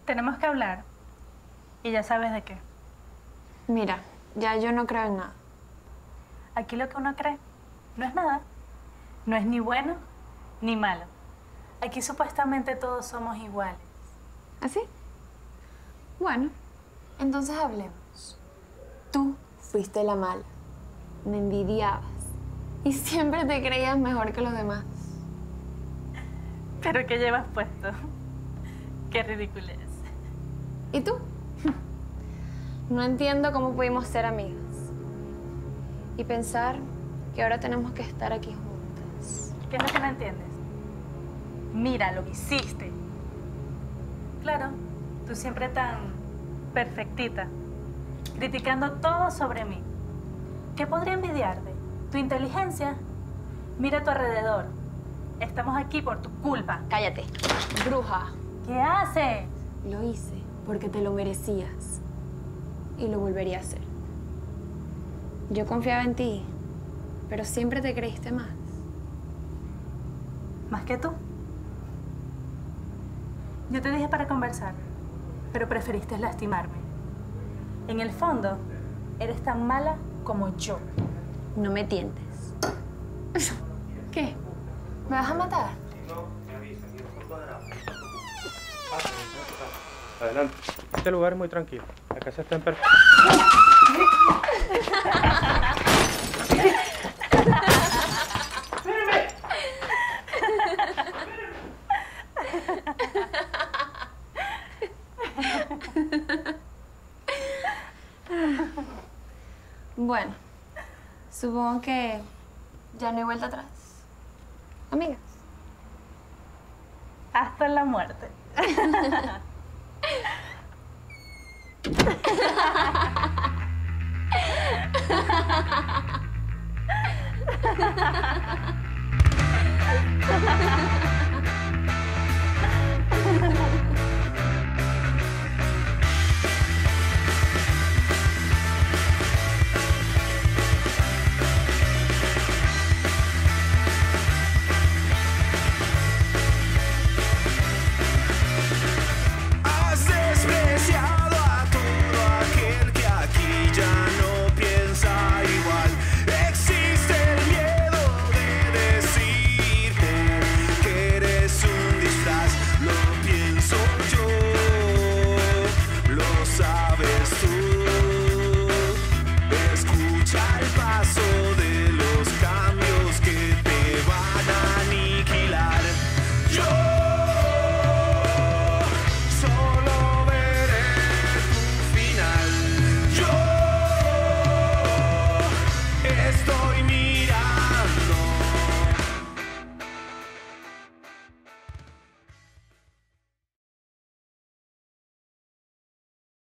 Tenemos que hablar. Y ya sabes de qué. Mira, ya yo no creo en nada. Aquí lo que uno cree no es nada. No es ni bueno ni malo. Aquí supuestamente todos somos iguales. ¿Así? Bueno, entonces hablemos. Tú fuiste la mala. Me envidiabas. Y siempre te creías mejor que los demás. ¿Pero qué llevas puesto? Qué ridiculez. ¿Y tú? No entiendo cómo pudimos ser amigas. Y pensar que ahora tenemos que estar aquí juntas. ¿Qué es lo que no entiendes? Mira lo que hiciste. Claro, tú siempre tan perfectita, criticando todo sobre mí. ¿Qué podría envidiarte? ¿Tu inteligencia? Mira a tu alrededor. Estamos aquí por tu culpa. Cállate, bruja. ¿Qué haces? Lo hice porque te lo merecías. Y lo volvería a hacer. Yo confiaba en ti, pero siempre te creíste más. ¿Más que tú? Yo te dije para conversar, pero preferiste lastimarme. En el fondo, eres tan mala como yo. No me tientes. ¿Qué? ¿Me vas a matar? No, me avisan, yo estoy cuadrado. Adelante. Este lugar es muy tranquilo. La casa está en perfecto. Bueno, supongo que ya no hay vuelta atrás. Amigas. Hasta la muerte.